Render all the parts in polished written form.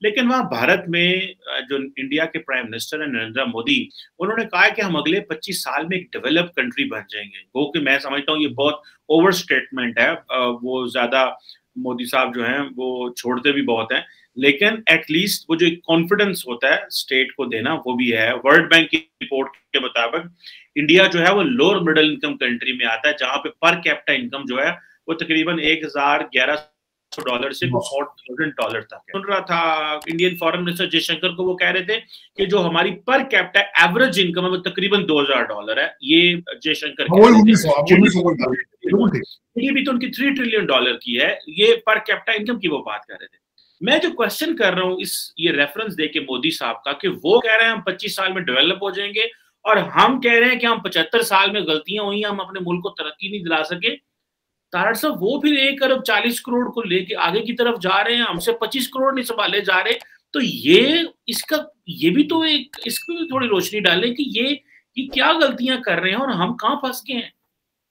लेकिन वहाँ भारत में जो इंडिया के प्राइम मिनिस्टर है नरेंद्र मोदी, उन्होंने कहा है कि हम अगले 25 साल में एक डेवलप कंट्री बन जाएंगे। वो कि मैं समझता हूँ ये बहुत ओवर स्टेटमेंट है। वो ज्यादा मोदी साहब जो हैं वो छोड़ते भी बहुत हैं, लेकिन एटलीस्ट वो जो एक कॉन्फिडेंस होता है स्टेट को देना वो भी है। वर्ल्ड बैंक की रिपोर्ट के मुताबिक इंडिया जो है वो लोअर मिडिल इनकम कंट्री में आता है, जहां पे पर कैपिटा इनकम जो है वो तकरीबन $1,1100 से कुछ $4,000 तक है। सुन रहा था इंडियन फॉरेन मिनिस्टर जयशंकर को, वो कह रहे थे कि जो हमारी पर कैपिटा एवरेज इनकम है वो तकरीबन $2,000 है। ये जयशंकर कह रहे थे। ये भी तो उनकी $3 ट्रिलियन की है, ये पर कैपिटा इनकम की वो बात कर रहे थे। मैं जो क्वेश्चन कर रहा हूँ इस ये रेफरेंस देके मोदी साहब का, कि वो कह रहे हैं हम 25 साल में डेवलप हो जाएंगे, और हम कह रहे हैं कि हम 75 साल में गलतियां हुई, हम अपने मुल्क को तरक्की नहीं दिला सके। तारड़ साहब वो फिर 1,40,40,000 को लेके आगे की तरफ जा रहे हैं, हमसे 25 करोड़ नहीं संभाले जा रहे। तो ये भी तो एक, इसको भी थोड़ी रोशनी डालें कि ये क्या गलतियां कर रहे हैं और हम कहां फंस गए हैं।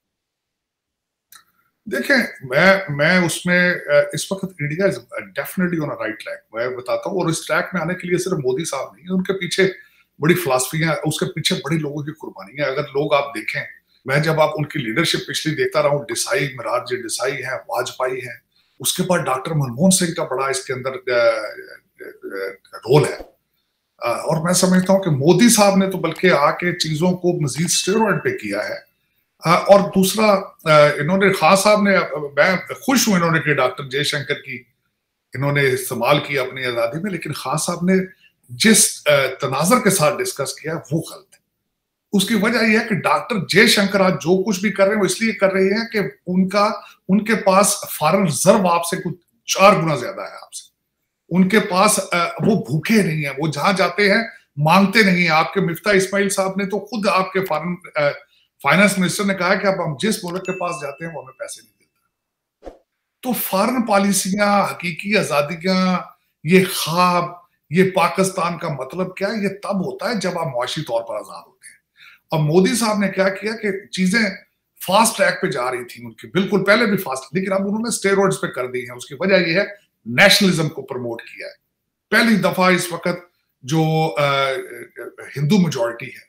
देखें, मैं उसमें इस वक्त India is definitely on a right track, मैं बताता हूँ। और इस ट्रैक में आने के लिए सिर्फ मोदी साहब नहीं, उनके पीछे बड़ी फिलॉसफी है, उसके पीछे बड़ी लोगों की कुर्बानी है। अगर लोग आप देखें, मैं जब आप उनकी लीडरशिप पिछली देखता रहा हूँ, देसाई, मोरारजी देसाई है, वाजपेयी है, उसके बाद डॉक्टर मनमोहन सिंह का बड़ा इसके अंदर रोल है। और मैं समझता हूँ कि मोदी साहब ने तो बल्कि आके चीजों को मजीद स्टेरॉइड पे किया है। और दूसरा, इन्होंने खान साहब ने, मैं खुश हूं इन्होंने कि डॉक्टर जयशंकर की इन्होंने इस्तेमाल किया अपनी आजादी में, लेकिन खान साहब ने जिस तनाजर के साथ डिस्कस किया वो गलत है। उसकी वजह यह है कि डॉक्टर जयशंकर आज जो कुछ भी कर रहे हैं वो इसलिए कर रहे हैं कि उनके पास फॉरेन रिजर्व आपसे कुछ 4 गुना ज्यादा है आपसे। उनके पास वो भूखे नहीं है, वो जहां जाते हैं मांगते नहीं है। आपके मिफ्ता इस्माइल साहब ने तो खुद आपके फाइनेंस मिनिस्टर ने कहा कि अब हम जिस मुल्क के पास जाते हैं वो हमें पैसे नहीं देता। तो फॉरेन पॉलिसियां, हकीकी आजादियां, ये ख्वाब, ये पाकिस्तान का मतलब क्या, ये तब होता है जब आप मुआशी तौर पर आजाद होते हैं। और मोदी साहब ने क्या किया कि चीजें फास्ट ट्रैक पे जा रही थी उनकी, बिल्कुल पहले भी फास्ट, लेकिन अब उन्होंने स्टेरॉइड्स पे कर दी है। उसकी वजह यह है नेशनलिज्म को प्रमोट किया है। पहली दफा इस वक्त जो हिंदू मेजॉरिटी है,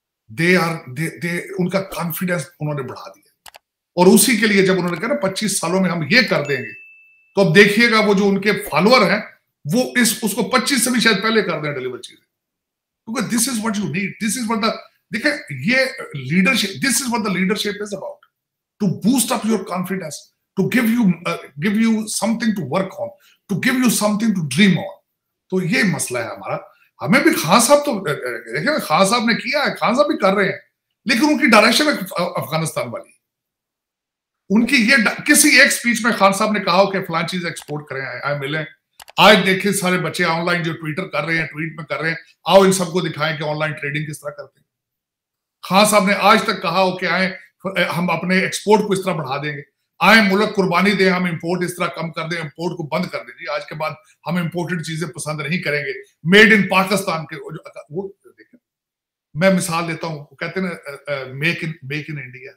उनका कॉन्फिडेंस उन्होंने बढ़ा दिया। और उसी के लिए जब उन्होंने कहा ना 25 सालों में हम ये कर देंगे, तो अब देखिएगा वो जो उनके फॉलोअर हैं वो उसको 25 से भी शायद पहले कर दें डिलीवर चीजें, क्योंकि this is what you need, this is what the, देखिए ये leadership, this is what the leadership is about, to boost up your confidence, to give you something to work on, to give you something to dream on. तो ये मसला है हमारा। हमें भी खान साहब तो देखिए, खान साहब ने किया है, खान साहब भी कर रहे हैं, लेकिन उनकी डायरेक्शन है अफगानिस्तान वाली। उनकी ये किसी एक स्पीच में खान साहब ने कहा हो कि फलां चीज एक्सपोर्ट करें, आए मिलें। आज देखिए सारे बच्चे ऑनलाइन जो ट्विटर कर रहे हैं, ट्वीट में कर रहे हैं, आओ इन सबको दिखाएं कि ऑनलाइन ट्रेडिंग किस तरह करते हैं। खान साहब ने आज तक कहा हो कि आए हम अपने एक्सपोर्ट को इस तरह बढ़ा देंगे, आए मुल्क कुर्बानी दें, हम इंपोर्ट इस तरह कम कर दें, इंपोर्ट को बंद कर दें, आज के बाद हम इंपोर्टेड चीजें पसंद नहीं करेंगे, मेड इन पाकिस्तान के वो देखें। मैं मिसाल देता हूं, कहते हैं make in India,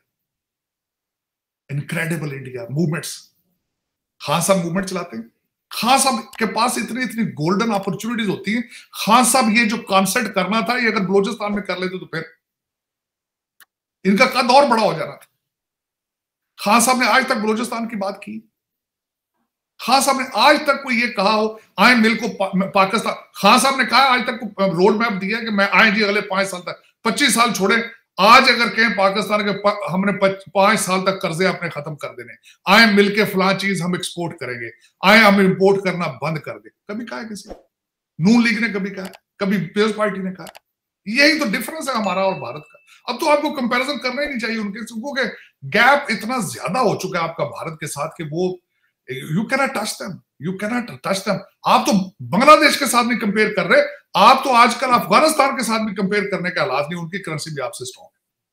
incredible India movements. Khan साहब मूवमेंट चलाते हैं, खान साहब के पास इतनी गोल्डन अपॉर्चुनिटीज होती है। खान साहब ये जो कॉन्सेप्ट करना था, ये अगर बलोचिस्तान में कर लेते तो फिर इनका कद और बड़ा हो जाना था। खान साहब ने आज तक बलोचिस्तान की बात की? खान साहब ने आज तक कोई ये कहा हो आए मिल को पाकिस्तान? खान साहब ने कहा आज तक रोड मैप दिया कि मैं आए जी अगले 5 साल तक, 25 साल छोड़े, आज अगर कहें पाकिस्तान के हमने 5 साल तक कर्जे अपने खत्म कर देने, आए मिलके फलां चीज हम एक्सपोर्ट करेंगे, आए हम इंपोर्ट करना बंद कर दे, कभी कहा है किसी? नून लीग ने कभी कहा है? कभी पीपल्स पार्टी ने कहा? यही तो डिफरेंस है हमारा और भारत का। अब तो आपको कंपैरिजन करना ही नहीं चाहिए उनके, क्योंकि गैप इतना ज्यादा हो चुका है आपका भारत के साथ कि वो you can not touch them, you can not touch them. आप तो बांग्लादेश के साथ भी कंपेयर कर रहे, आप तो आजकल अफगानिस्तान के साथ भी कंपेयर करने के हालात नहीं, उनकी करेंसी भी आपसे स्ट्रॉन्ग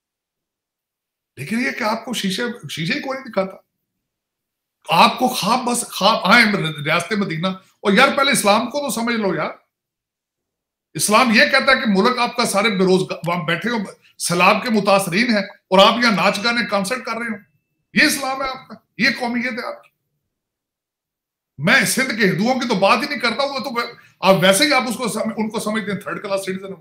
है। लेकिन ये कि आपको शीशे ही कोई नहीं दिखाता, आपको ख्वाब आए रियासत मदीना। और यार पहले इस्लाम को तो समझ लो यार, इस्लाम ये कहता है कि मुल्क आपका सारे बेरोजगार बैठे हो, सैलाब के मुतासरीन है, और आप यहाँ नाच गाने कॉन्सर्ट कर रहे हो, ये इस्लाम है आपका, ये कौमियत है आपकी। मैं सिंध के हिंदुओं की तो बात ही नहीं करता हूं, तो अब वैसे ही आप उनको समझते हैं थर्ड क्लास सिटीजन।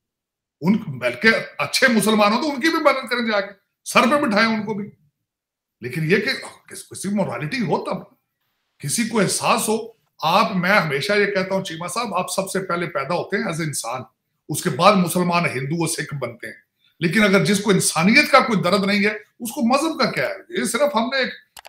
उन बल्कि अच्छे मुसलमान हो तो उनकी भी मदद करें, जाके सर पे बिठाएं उनको भी। लेकिन ये कि किसी मोरालिटी हो, तब किसी को एहसास हो। मैं हमेशा ये कहता हूं चीमा साहब, आप सबसे पहले पैदा होते हैं एज इंसान, उसके बाद मुसलमान, हिंदू और सिख बनते हैं। लेकिन अगर जिसको इंसानियत का कोई दर्द नहीं है, उसको मजहब का क्या है? ये सिर्फ हमने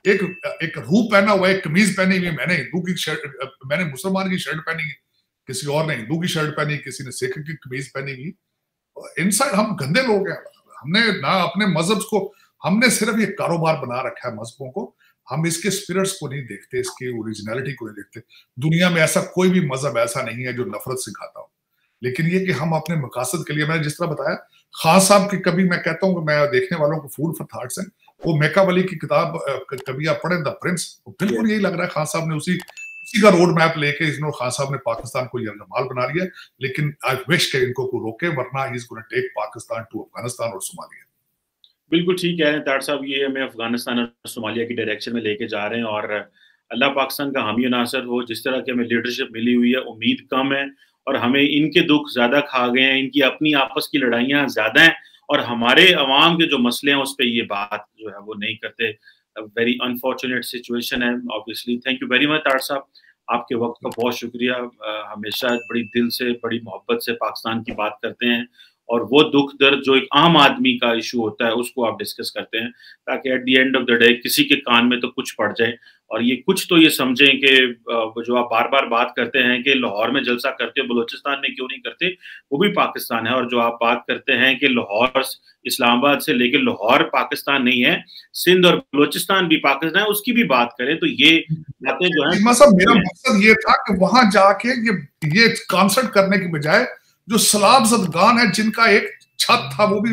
एक रूप पहना हुआ है, एक कमीज पहनी हुई है। मैंने हिंदू की शर्ट, मैंने मुसलमान की शर्ट पहनी है, किसी और ने हिंदू की शर्ट पहनी, किसी ने सिख की कमीज पहनी हुई। इनसाइड हम गंदे लोग हैं। हमने ना अपने मजहब को, हमने सिर्फ ये कारोबार बना रखा है मजहबों को। हम इसके स्पिरिट्स को नहीं देखते, इसकी ओरिजिनलिटी को नहीं देखते। दुनिया में ऐसा कोई भी मजहब ऐसा नहीं है जो नफरत सिखाता हो। लेकिन ये कि हम अपने मकासद के लिए, मैंने जिस तरह बताया खान साहब की, कभी मैं कहता हूँ, मैं देखने वालों को फूड फॉर थॉट्स है, वो मेकावली की किताब कभी आप पढ़े, द प्रिंस, बिल्कुल यही लग रहा है खान साहब ने उसी का रोड मैप लेके इसने, खान साहब ने पाकिस्तान को यरगमाल बना लिया। लेकिन आई विश के इनको को रोके, वरना he is gonna take Pakistan to Afghanistan और सोमालिया। बिल्कुल ठीक कह रहे हैं तार साहब, ये हमें अफगानिस्तान और सोमालिया की डायरेक्शन में लेके जा रहे हैं। और अल्लाह पाकिस्तान का हामी नासर हो। जिस तरह की हमें लीडरशिप मिली हुई है, उम्मीद कम है और हमें इनके दुख ज्यादा खा गए हैं, इनकी अपनी आपस की लड़ाइयां ज्यादा हैं और हमारे अवाम के जो मसले हैं उस पर ये बात जो है वो नहीं करते। वेरी अनफॉर्चुनेट सिचुएशन है obviously. Thank you very much Tar साहब, आपके वक्त का बहुत शुक्रिया। हमेशा बड़ी दिल से, बड़ी मोहब्बत से पाकिस्तान की बात करते हैं और वो दुख दर्द जो एक आम आदमी का इशू होता है उसको आप डिस्कस करते हैं, ताकि at the end of the day किसी के कान में तो कुछ पड़ जाए। और ये कुछ तो ये समझें कि जो आप बार बार बात करते हैं कि लाहौर में जलसा करते हो, बलूचिस्तान में क्यों नहीं करते, वो भी पाकिस्तान है। और जो आप बात करते हैं कि लाहौर इस्लामाबाद से लेकर लाहौर पाकिस्तान नहीं है, सिंध और बलूचिस्तान भी पाकिस्तान है, उसकी भी बात करें तो ये बातें जो है। मेरा मकसद ये था कि वहां जाके ये कॉन्सर्ट करने की बजाय जो सलाब ज़दगान है, जिनका एक छत था वो भी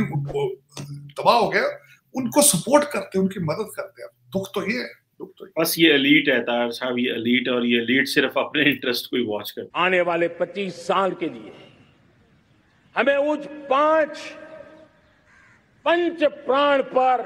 तबाह हो गया, उनको सपोर्ट करते, उनकी मदद करते हैं। दुख तो ये है, दुख तो ये। बस ये एलीट है तार साहब, ये एलीट, और ये एलीट सिर्फ अपने इंटरेस्ट को ही वॉच करते। आने वाले 25 साल के लिए हमें उस 5 पंच प्राण पर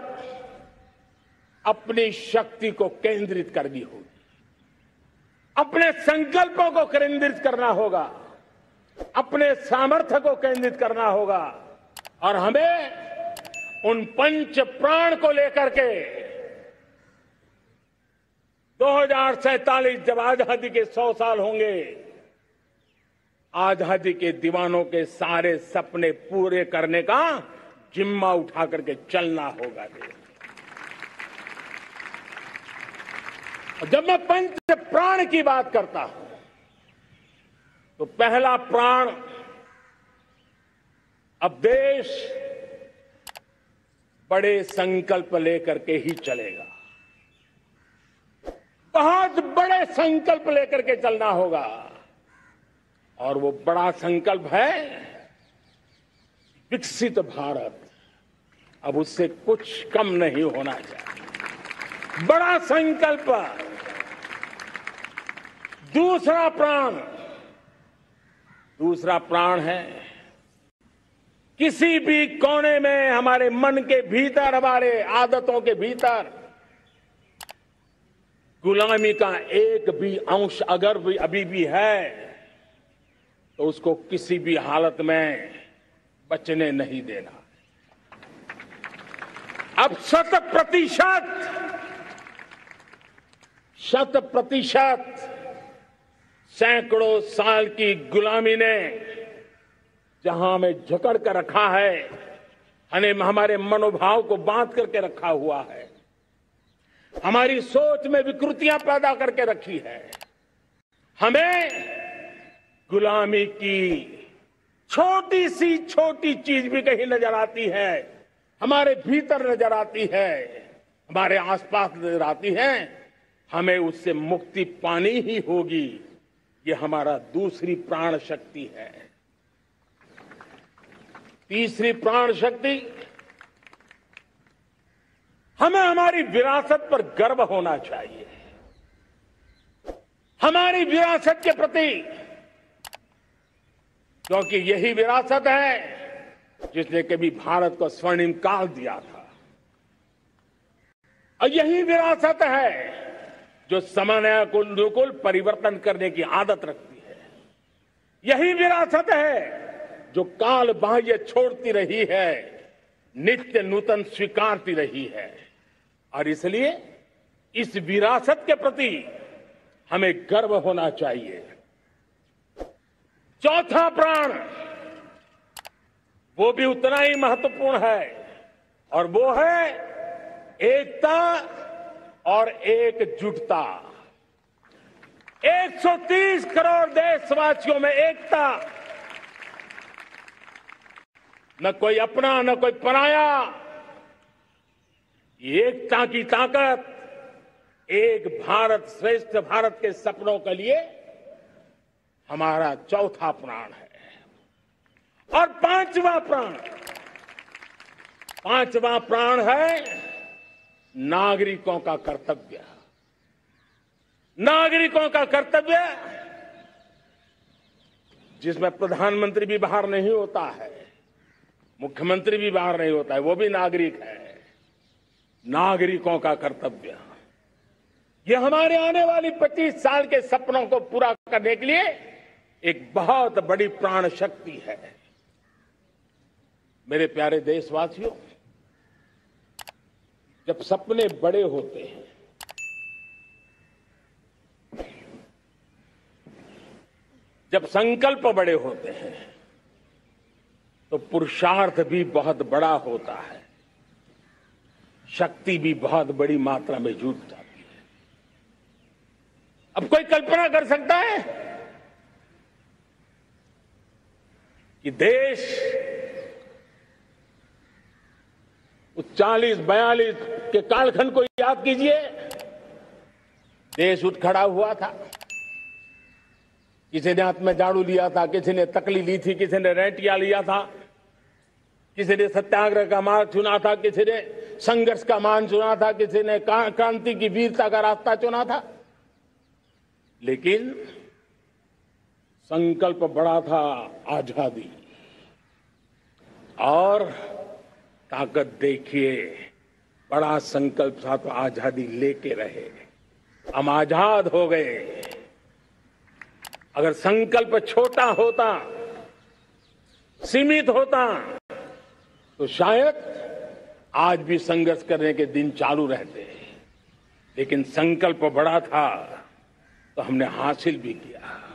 अपनी शक्ति को केंद्रित करनी होगी, अपने संकल्पों को केंद्रित करना होगा, अपने सामर्थ्य को केंद्रित करना होगा। और हमें उन पंच प्राण को लेकर के 2047 जब आजादी के 100 साल होंगे, आजादी के दीवानों के सारे सपने पूरे करने का जिम्मा उठा करके चलना होगा। जब मैं पंच प्राण की बात करता हूं तो पहला प्राण, अब देश बड़े संकल्प लेकर के ही चलेगा, बहुत बड़े संकल्प लेकर के चलना होगा। और वो बड़ा संकल्प है विकसित भारत। अब उससे कुछ कम नहीं होना चाहिए, बड़ा संकल्प। दूसरा प्राण है किसी भी कोने में, हमारे मन के भीतर, हमारे आदतों के भीतर गुलामी का एक भी अंश अगर भी अभी भी है तो उसको किसी भी हालत में बचने नहीं देना। अब 100% सैकड़ों साल की गुलामी ने जहां हमें जकड़ कर रखा है, हमारे मनोभाव को बांध करके रखा हुआ है, हमारी सोच में विकृतियां पैदा करके रखी है, हमें गुलामी की छोटी सी छोटी चीज भी कहीं नजर आती है, हमारे भीतर नजर आती है, हमारे आसपास नजर आती है, हमें उससे मुक्ति पानी ही होगी। ये हमारा दूसरी प्राण शक्ति है। तीसरी प्राण शक्ति, हमें हमारी विरासत पर गर्व होना चाहिए, हमारी विरासत के प्रति, क्योंकि यही विरासत है जिसने कभी भारत को स्वर्णिम काल दिया था, और यही विरासत है जो समय को अनुकूल परिवर्तन करने की आदत रखती है। यही विरासत है जो काल बाह्य छोड़ती रही है, नित्य नूतन स्वीकारती रही है। और इसलिए इस विरासत के प्रति हमें गर्व होना चाहिए। चौथा प्राण वो भी उतना ही महत्वपूर्ण है और वो है एकता और एकजुटता। 130 करोड़ देशवासियों में एकता, न कोई अपना न कोई पराया। एकता की ताकत एक भारत श्रेष्ठ भारत के सपनों के लिए हमारा चौथा प्राण है। और पांचवा प्राण है नागरिकों का कर्तव्य। नागरिकों का कर्तव्य जिसमें प्रधानमंत्री भी बाहर नहीं होता है, मुख्यमंत्री भी बाहर नहीं होता है, वो भी नागरिक है। नागरिकों का कर्तव्य ये हमारे आने वाली 25 साल के सपनों को पूरा करने के लिए एक बहुत बड़ी प्राण शक्ति है। मेरे प्यारे देशवासियों, जब सपने बड़े होते हैं, जब संकल्प बड़े होते हैं, तो पुरुषार्थ भी बहुत बड़ा होता है, शक्ति भी बहुत बड़ी मात्रा में जुट जाती है। अब कोई कल्पना कर सकता है कि देश 40-42 के कालखंड को याद कीजिए। देश उठ खड़ा हुआ था, किसी ने हाथ में झाड़ू लिया था, किसी ने तकली ली थी, किसी ने रेंटिया लिया था, किसी ने सत्याग्रह का मार्ग चुना था, किसी ने संघर्ष का मान चुना था, किसी ने क्रांति की वीरता का रास्ता चुना था। लेकिन संकल्प बड़ा था आजादी। और ताकत देखिए, बड़ा संकल्प था तो आजादी लेके रहे। हम आजाद हो गए। अगर संकल्प छोटा होता, सीमित होता, तो शायद आज भी संघर्ष करने के दिन चालू रहते। लेकिन संकल्प बड़ा था तो हमने हासिल भी किया।